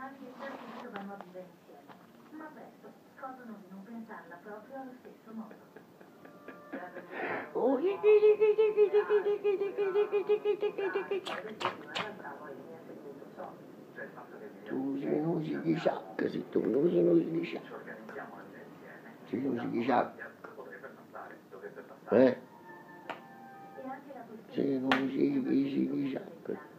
personali e l'artista vanno a vivere insieme, ma presto scoprono di non pensarla proprio allo stesso modo. Tu sei un usichi-sciac, se tu non sei un usichi-sciac. Sei un usichi-sciac. Sei un usichi-sciac.